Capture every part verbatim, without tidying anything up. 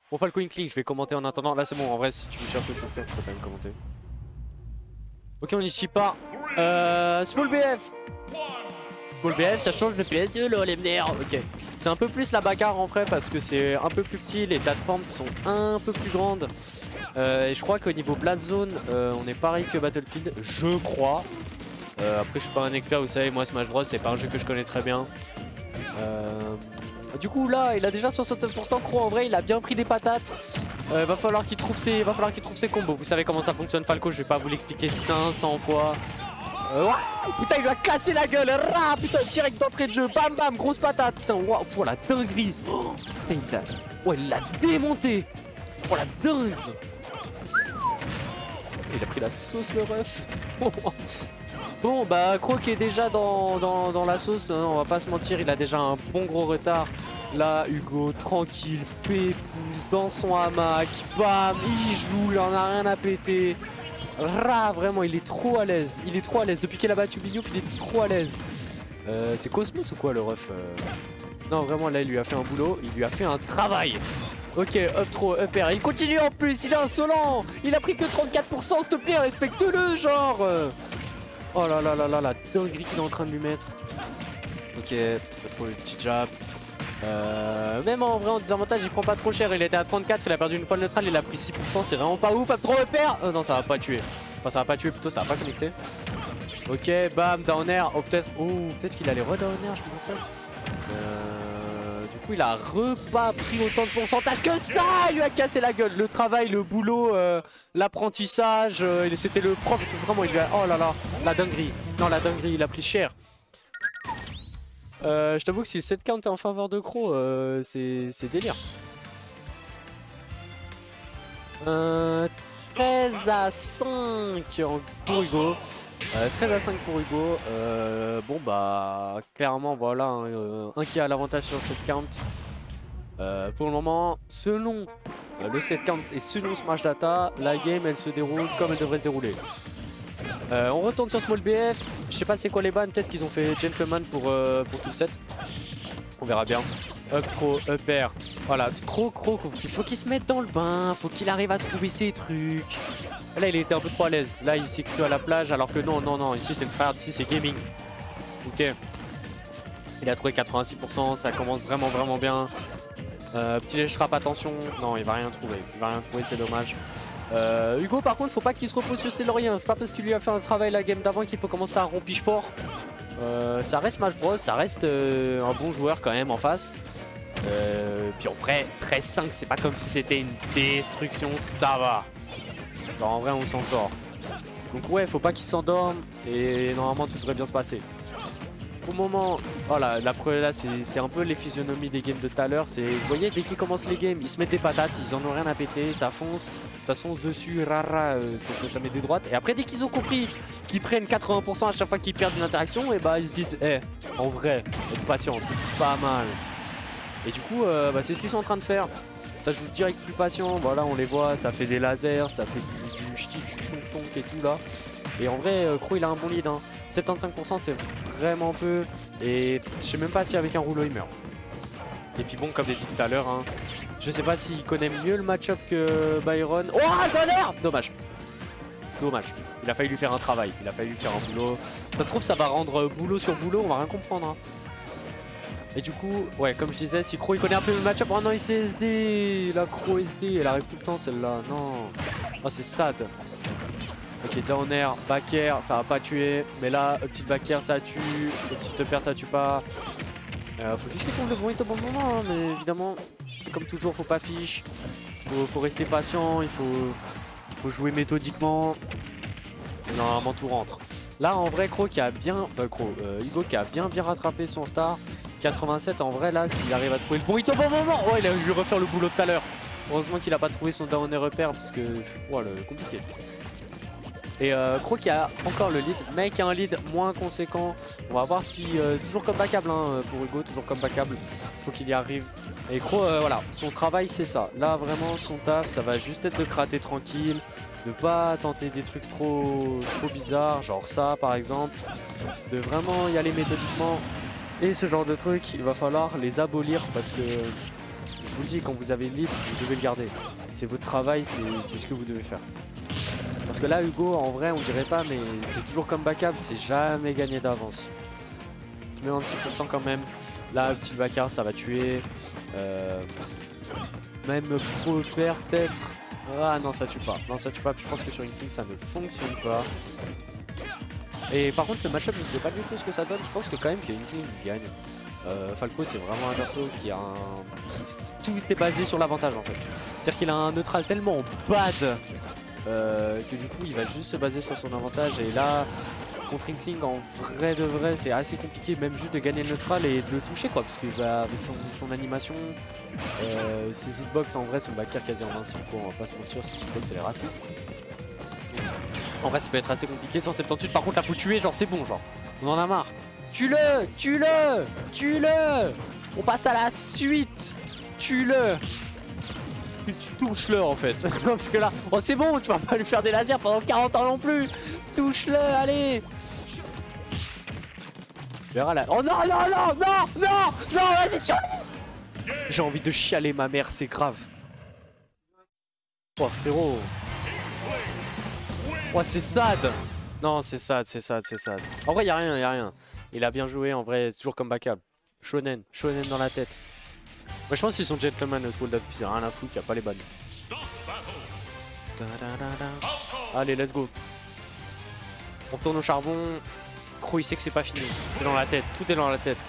Bon, Falco Inkling, je vais commenter en attendant. Là, c'est bon, en vrai, si tu me cherches aussi, je peux quand même commenter. Ok, on y chie pas. Euh, Small B F. Small B F, ça change de P S deux, lol, M D R. Ok. C'est un peu plus la bagarre en vrai parce que c'est un peu plus petit. Les plateformes sont un peu plus grandes. Euh, et je crois qu'au niveau Blast Zone, euh, on est pareil que Battlefield, je crois. Euh, après, je suis pas un expert, vous savez, moi, Smash Bros, c'est pas un jeu que je connais très bien. Euh... Du coup là il a déjà soixante-neuf pour cent. Croc en vrai il a bien pris des patates. euh, Va falloir qu'il trouve ses va falloir qu'il trouve ses combos. Vous savez comment ça fonctionne Falco, je vais pas vous l'expliquer cinq cents fois. euh, wow, putain il lui a cassé la gueule. Rah, putain direct d'entrée de jeu. Bam bam grosse patate. Putain waouh wow, la dinguerie. Oh, putain, il l'a ouais, il l'a démonté. Oh la dingue. Il a pris la sauce le ref. Bon bah Croc est déjà dans, dans, dans la sauce, hein, on va pas se mentir, il a déjà un bon gros retard. Là Hugo tranquille, pépouze, dans son hamac, bam, il joue, il en a rien à péter. Rah, vraiment il est trop à l'aise, il est trop à l'aise, depuis qu'il a battu Bignouf il est trop à l'aise. euh, C'est Cosmos ou quoi le ref euh... Non vraiment là il lui a fait un boulot, il lui a fait un travail. Ok, up throw, up air, il continue en plus, il est insolent. Il a pris que trente-quatre pour cent, s'il te plaît, respecte-le genre. Oh là là là là, la dinguerie qu'il est en train de lui mettre. Ok, pas trop le petit jab. Euh, même en vrai en désavantage il prend pas trop cher, il était à trente-quatre, il a perdu une pointe neutrale, il a pris six pour cent, c'est vraiment pas ouf. Up throw, up air. Oh non ça va pas tuer. Enfin ça va pas tuer plutôt, ça va pas connecter. Ok, bam, down air. Oh peut-être oh, peut-être qu'il allait re-down air, je pense. Euh, du coup il a repas pris autant de pourcentage que ça. Il lui a cassé la gueule. Le travail, le boulot, euh, l'apprentissage, euh, c'était le prof. Vraiment il lui a... Oh là là, la dinguerie. Non la dinguerie, il a pris cher. Euh, je t'avoue que si le set count est en faveur de Croc, euh, c'est délire. Euh, treize à cinq pour Hugo. Euh, treize à cinq pour Hugo. Euh, bon bah clairement voilà hein, euh, un qui a l'avantage sur le set count. Euh, pour le moment, selon euh, le set count et selon Smash Data, la game elle se déroule comme elle devrait se dérouler. Euh, on retourne sur Small B F. Je sais pas c'est quoi les bans, peut-être qu'ils ont fait Gentleman pour, euh, pour tout le set. On verra bien. Up throw, up air. Voilà, Croc, Croc, il faut qu'il se mette dans le bain, faut qu'il arrive à trouver ses trucs. Là il était un peu trop à l'aise, là il s'est cru à la plage alors que non, non, non, ici c'est le tryhard, ici c'est gaming. Ok. Il a trouvé quatre-vingt-six pour cent, ça commence vraiment vraiment bien. Euh, petit ledge trap, attention. Non il va rien trouver, il va rien trouver, c'est dommage. Euh, Hugo par contre faut pas qu'il se repose sur ses lauriers, c'est pas parce qu'il lui a fait un travail la game d'avant qu'il peut commencer à rompige fort. Euh, ça reste Smash Bros, ça reste euh, un bon joueur quand même en face. Euh, puis en vrai treize cinq c'est pas comme si c'était une destruction, ça va. Genre en vrai on s'en sort. Donc ouais faut pas qu'il s'endorme et normalement tout devrait bien se passer. Au moment, voilà, la preuve là c'est un peu les physionomies des games de tout à l'heure. C'est, vous voyez dès qu'ils commencent les games, ils se mettent des patates, ils en ont rien à péter, ça fonce, ça fonce dessus, rara, euh, ça, ça, ça met des droites. Et après dès qu'ils ont compris qu'ils prennent quatre-vingts pour cent à chaque fois qu'ils perdent une interaction, et bah ils se disent, eh, en vrai, être patient, c'est pas mal. Et du coup, euh, bah, c'est ce qu'ils sont en train de faire. Ça joue direct plus patient, voilà on les voit, ça fait des lasers, ça fait du, du ch'ti, du chonk chonk et tout là. Et en vrai, euh, Croc il a un bon lead, hein. soixante-quinze pour cent c'est vraiment peu. Et je sais même pas si avec un rouleau il meurt. Et puis bon, comme j'ai dit tout à l'heure, hein, je sais pas s'il connaît mieux le match-up que Byron. Oh, Donner! Dommage. Dommage. Il a failli lui faire un travail, il a failli lui faire un boulot. Ça se trouve, ça va rendre boulot sur boulot, on va rien comprendre. Hein. Et du coup, ouais, comme je disais, si Croc il connaît un peu le match-up, oh non, il sait S D. La Croc S D, elle arrive tout le temps celle-là. Non. Oh, c'est sad. Ok, down air, back air, ça va pas tuer. Mais là, petite back air, ça tue. Petite up air, ça tue pas. Euh, faut juste qu'il tombe le bon hit au bon moment. Hein, mais évidemment, comme toujours, faut pas fiche. Faut, faut rester patient. Il faut, il faut jouer méthodiquement. Et normalement, tout rentre. Là, en vrai, Croc qui a bien. Euh, Croc, euh, Hugo qui a bien bien rattrapé son retard. quatre-vingt-sept, en vrai, là, s'il arrive à trouver le bon hit au bon moment. Oh, il a dû refaire le boulot de tout à l'heure. Heureusement qu'il a pas trouvé son down air repère parce que. Voilà, oh, compliqué. Et euh, Croc qui a encore le lead, mais qui a un lead moins conséquent. On va voir si, euh, toujours comme backable hein, pour Hugo, toujours comme backable, faut qu'il y arrive. Et Croc, euh, voilà, son travail c'est ça. Là vraiment son taf, ça va juste être de gratter tranquille, de pas tenter des trucs trop, trop bizarres, genre ça par exemple. De vraiment y aller méthodiquement. Et ce genre de trucs, il va falloir les abolir parce que je vous le dis, quand vous avez le lead, vous devez le garder. C'est votre travail, c'est ce que vous devez faire. Parce que là, Hugo, en vrai, on dirait pas, mais c'est toujours comme backup, c'est jamais gagné d'avance. quatre-vingt-six pour cent quand même. Là, petit backup, ça va tuer. Euh, même pro père peut-être. Ah non, ça tue pas. Non, ça tue pas. Je pense que sur Inkling, ça ne fonctionne pas. Et par contre, le match-up, je sais pas du tout ce que ça donne. Je pense que quand même que Inkling gagne. Euh, Falco, c'est vraiment un perso qui a un... Qui... Tout est basé sur l'avantage en fait. C'est-à-dire qu'il a un neutral tellement bad euh, que du coup, il va juste se baser sur son avantage. Et là, contre Inkling, en vrai de vrai, c'est assez compliqué même juste de gagner le neutral et de le toucher quoi. Parce que bah, avec son, son animation, euh, ses hitbox en vrai sont backer quasi en invincible quoi. On va pas se mentir, ses hitbox elle est raciste. En vrai, ça peut être assez compliqué. cent soixante-dix-huit, par contre, là, faut tuer. Genre, c'est bon, genre. On en a marre. Tue-le, tue-le, tue-le. On passe à la suite. Tue-le. Tu touches-le, en fait. Parce que là, oh, c'est bon, tu vas pas lui faire des lasers pendant quarante ans non plus. Touche-le, allez. Verra là. Oh non, non, non, non, non, non, vas-y, sur lui. J'ai envie de chialer ma mère, c'est grave. Oh, frérot. Oh, c'est sad. Non, c'est sad, c'est sad, c'est sad. En vrai, y'a rien, y'a rien. Il a bien joué, en vrai, toujours comme backup. Shonen, shonen dans la tête. Moi, je pense qu'ils sont gentlemen, ce World of Peace, y'a rien à foutre, y'a pas les bonnes. Allez, let's go. On retourne au charbon. Crow, il sait que c'est pas fini. C'est dans la tête, tout est dans la tête.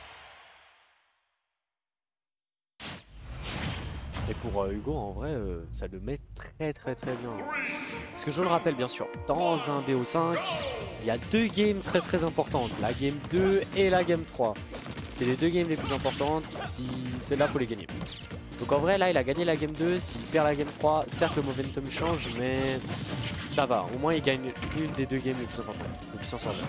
Et pour euh, Hugo, en vrai, euh, ça le met très très très bien. Parce que je le rappelle bien sûr, dans un B O cinq, il y a deux games très très importantes. La game deux et la game trois. C'est les deux games les plus importantes. Si celle-là, faut les gagner. Donc en vrai, là, il a gagné la game deux. S'il perd la game trois, certes le momentum change, mais ça va. Au moins, il gagne une des deux games les plus importantes. Donc il s'en sort bien.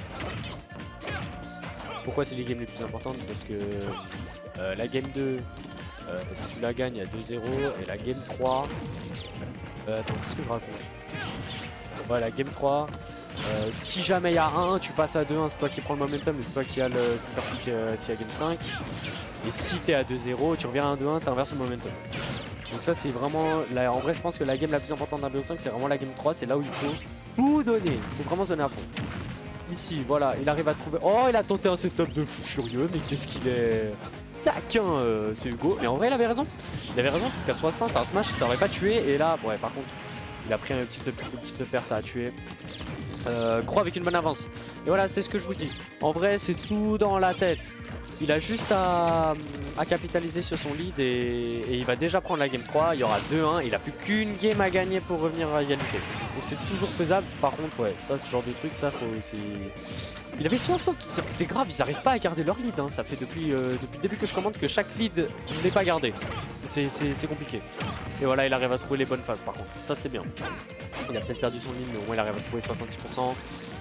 Pourquoi c'est les games les plus importantes? Parce que euh, la game deux... Euh, si tu la gagnes à deux zéro et la game trois euh, attends, qu'est-ce que je raconte? Ouais, la game trois euh, si jamais il y a un un, tu passes à deux un, c'est toi qui prends le momentum et c'est toi qui as le counter pick euh, s'il y a game cinq. Et si t'es à deux zéro, tu reviens à un deux un, t'inverses le momentum. Donc ça c'est vraiment, la... en vrai je pense que la game la plus importante d'un B O cinq c'est vraiment la game trois, c'est là où il faut tout donner, il faut vraiment se donner à fond. Ici, voilà, il arrive à trouver, oh il a tenté un setup de fou furieux, mais qu'est-ce qu'il est... taquin euh, c'est Hugo, mais en vrai il avait raison. Il avait raison parce qu'à soixante un smash ça aurait pas tué et là ouais par contre il a pris un petit petit petit de paire, ça a tué. Euh, Croix avec une bonne avance. Et voilà c'est ce que je vous dis. En vrai c'est tout dans la tête. Il a juste à, à capitaliser sur son lead et, et il va déjà prendre la game trois. Il y aura deux un, il a plus qu'une game à gagner pour revenir à égalité. Donc c'est toujours faisable. Par contre ouais ça ce genre de truc ça faut c'est... Il avait soixante, c'est grave, ils n'arrivent pas à garder leur lead, hein. Ça fait depuis, euh, depuis le début que je commente que chaque lead n'est pas gardé. C'est compliqué. Et voilà, il arrive à trouver les bonnes phases par contre, ça c'est bien. Il a peut-être perdu son lead, mais au moins il arrive à trouver soixante-six pour cent.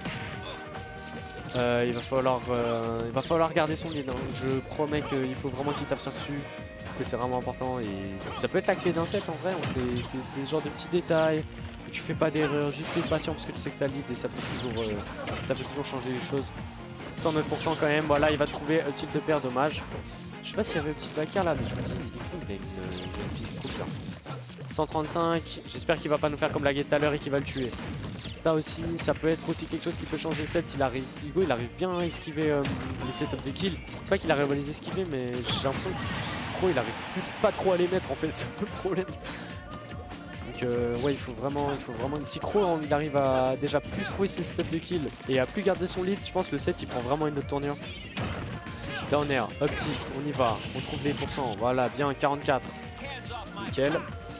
Euh, il, va falloir, euh, il va falloir garder son lead, hein. Je promets qu'il faut vraiment qu'il tape sur dessus, que c'est vraiment important. Et ça peut être la clé d'un set en vrai, c'est ce genre de petits détails. Tu fais pas d'erreur, juste t'es patient parce que tu sais que t'as lead et ça peut toujours, euh, ça peut toujours changer les choses. cent neuf pour cent quand même, voilà il va trouver un petit de paire, dommage. Je sais pas s'il y avait un petit backer là, mais je vous dis, il a une, une petite coupe là. cent trente-cinq, j'espère qu'il va pas nous faire comme la guette tout à l'heure et qu'il va le tuer. Ça aussi, ça peut être aussi quelque chose qui peut changer le set s'il arrive. Hugo il arrive bien à esquiver euh, les setups de kill. C'est pas qu'il arrive à les esquiver, mais j'ai l'impression que Pro il arrive plus pas trop à les mettre en fait, c'est le problème. Donc euh, ouais il faut vraiment, il faut vraiment, si Crow il arrive à déjà plus trouver ses setups de kill et à plus garder son lead, je pense que le set il prend vraiment une autre tournure. Down air, up tilt, on y va, on trouve les pourcents, voilà bien quarante-quatre. Nickel.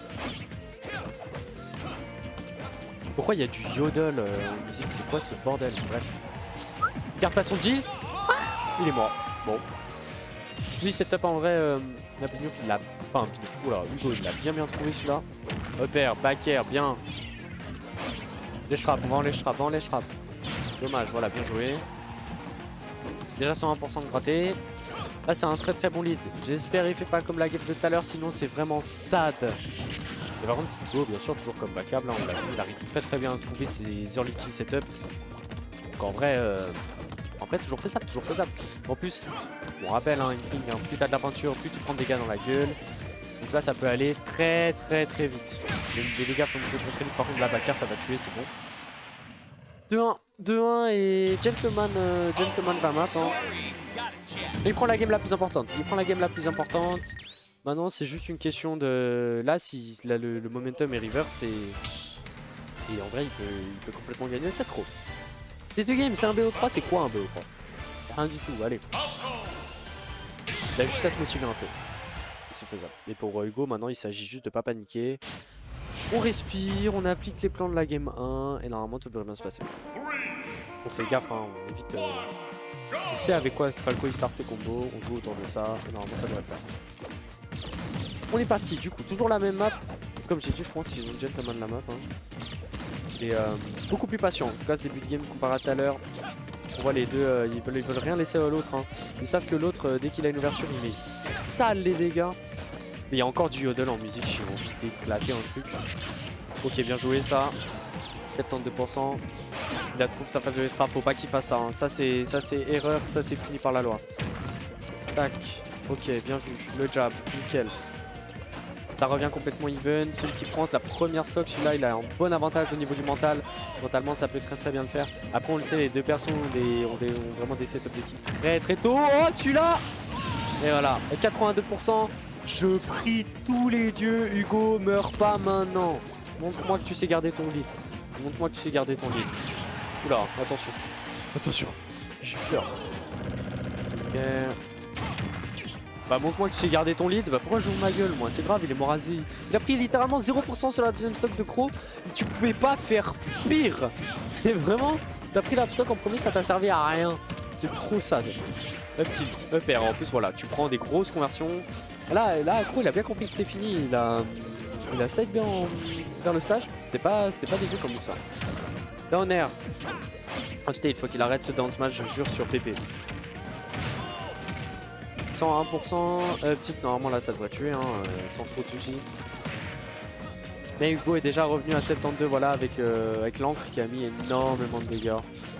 Pourquoi il y a du yodel euh, en musique, c'est quoi ce bordel? Bref. Garde pas son deal. Il est mort. Bon. Lui setup en vrai, euh, Napigno il l'a pas un peu là, Hugo il l'a bien bien trouvé celui-là. Upper, back air, bien. Les trappes, on va en les trappes, on va en les trappes. Dommage, voilà, bien joué. Déjà cent un pour cent de gratté. Là c'est un très très bon lead. J'espère il fait pas comme la game de tout à l'heure, sinon c'est vraiment sad. Et par contre Hugo bien sûr toujours comme backup, là on l'a vu, il arrive très très bien à trouver ses early kill setup. Donc en vrai, euh, en vrai toujours faisable, toujours faisable. En plus, on rappelle, hein, une thing, hein, plus t'as de la peinture, plus tu prends des dégâts dans la gueule. Donc là, ça peut aller très très très vite. Les, les dégâts peuvent monter très vite. Par contre, la bagarre, ça va tuer, c'est bon. deux un, deux un et Gentleman, euh, Gentleman la map. Hein. Et il prend la game la plus importante. Il prend la game la plus importante. Maintenant, c'est juste une question de... Là, si là, le, le momentum est reverse et... Et en vrai, il peut, il peut complètement gagner cette row. Les deux games, c'est un B O trois. C'est quoi un B O trois? Rien du tout, allez. Il a juste à se motiver un peu. C'est faisable. Et pour Hugo, maintenant, il s'agit juste de pas paniquer. On respire, on applique les plans de la game un. Et normalement, tout devrait bien se passer. On fait gaffe, hein, on évite... Euh... On sait avec quoi Falco il start ses combos. On joue autour de ça. Et normalement, ça devrait le faire. On est parti, du coup, toujours la même map. Comme j'ai dit, je pense qu'ils ont Gentleman la map. Hein. Et euh, beaucoup plus patient. En tout cas, ce début de game comparé à tout à l'heure. On voit les deux, euh, ils, veulent, ils veulent rien laisser à l'autre. Hein. Ils savent que l'autre, euh, dès qu'il a une ouverture, il met sale les dégâts. Mais il y a encore du yodel en musique, j'ai envie d'éclater un truc. Ok, bien joué ça. soixante-douze pour cent. Il a trouvé sa phase de strap, faut pas qu'il fasse ça. Hein. Ça c'est erreur, ça c'est puni par la loi. Tac. Ok, bien vu. Le jab, nickel. Ça revient complètement even. Celui qui prend, c'est la première stock. Celui-là, il a un bon avantage au niveau du mental. Mentalement, ça peut très très bien le faire. Après, on le sait, les deux persos ont, des, ont, des, ont vraiment des setups de kits très très tôt. Oh, celui-là! Et voilà, quatre-vingt-deux pour cent. Je prie tous les dieux, Hugo, meurs pas maintenant. Montre-moi que tu sais garder ton lead. Montre-moi que tu sais garder ton lead. Oula, attention. Attention. J'ai peur. Ok. Bah montre-moi que tu sais garder ton lead, bah pourquoi je joue ma gueule moi, c'est grave, il est mort rasé. Il a pris littéralement zéro pour cent sur la deuxième stock de Crow, et tu pouvais pas faire pire. C'est vraiment, t'as pris la stock en premier, ça t'a servi à rien. C'est trop sad. Up tilt, up air, en plus voilà, tu prends des grosses conversions. Là, là Crow il a bien compris que c'était fini, il a, il a side bien en, vers le stage, c'était pas, c'était pas dégueu comme ça. Down air. Upstate, il faut qu'il arrête ce down smash, je jure, sur P P. cent un pour cent, euh, petite, normalement là ça devrait tuer, hein, euh, sans trop de soucis. Mais Hugo est déjà revenu à soixante-douze, voilà, avec, euh, avec l'encre qui a mis énormément de dégâts.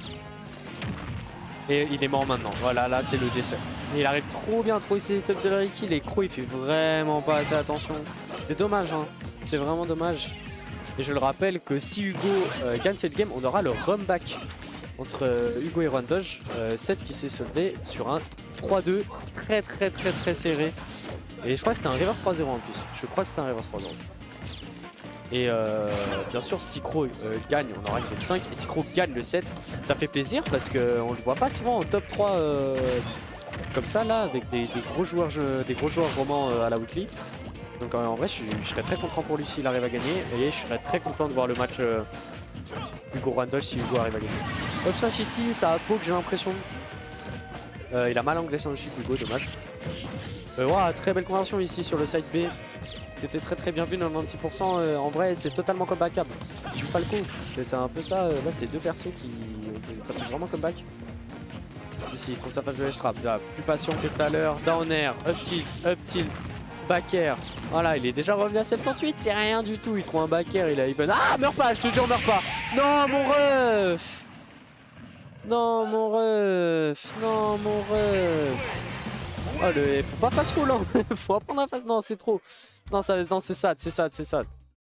Et il est mort maintenant, voilà, là c'est le décès. Et il arrive trop bien, trop essayer top de la kill et Crow il fait vraiment pas assez attention. C'est dommage, hein, c'est vraiment dommage. Et je le rappelle que si Hugo euh, gagne cette game, on aura le run back entre euh, Hugo et Rwantosh, euh, set qui s'est soldé sur un trois deux très très très très serré. Et je crois que c'était un reverse trois zéro en plus. Je crois que c'était un reverse trois zéro. Et euh, bien sûr, si Crow euh, gagne, on aura une top cinq. Et si Crow gagne le set, ça fait plaisir parce qu'on ne le voit pas souvent en top trois euh, comme ça, là, avec des, des gros joueurs jeux, des gros joueurs romans euh, à la weekly. Donc euh, en vrai, je, je serais très content pour lui s'il arrive à gagner. Et je serais très content de voir le match euh, Hugo Rwantosh si Hugo arrive à gagner. Up smash ici, ça a poke, j'ai l'impression. Euh, il a mal englacé le chip Hugo, dommage. Euh, wow, très belle conversion ici sur le side B. C'était très très bien vu, quatre-vingt-six pour cent. Euh, en vrai, c'est totalement comebackable. Il joue Falco. C'est un peu ça. Euh, là, c'est deux persos qui ont vraiment comeback. Ici, il trouve sa phase de edge trap. Là, plus patient que tout à l'heure. Down air, up tilt, up tilt, back air. Voilà, il est déjà revenu à soixante-dix-huit. C'est rien du tout. Il trouve un back air. Il a even. Ah, meurs pas, je te jure, meurs pas. Non, mon ref. Non, mon ref. Non, mon ref. Oh, le... faut pas face full, hein. Faut apprendre à face. Non, c'est trop. Non, ça... non c'est sad, c'est sad, c'est sad.